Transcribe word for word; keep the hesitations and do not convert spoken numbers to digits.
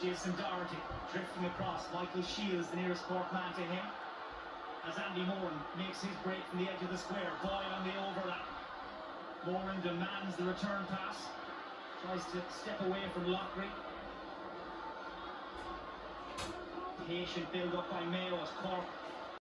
Jason Doherty drifting across. Michael Shields, the nearest Cork man to him. As Andy Moran makes his break from the edge of the square. Boyle on the overlap. Moran demands the return pass. Tries to step away from Loughrey. Patient build up by Mayo as Cork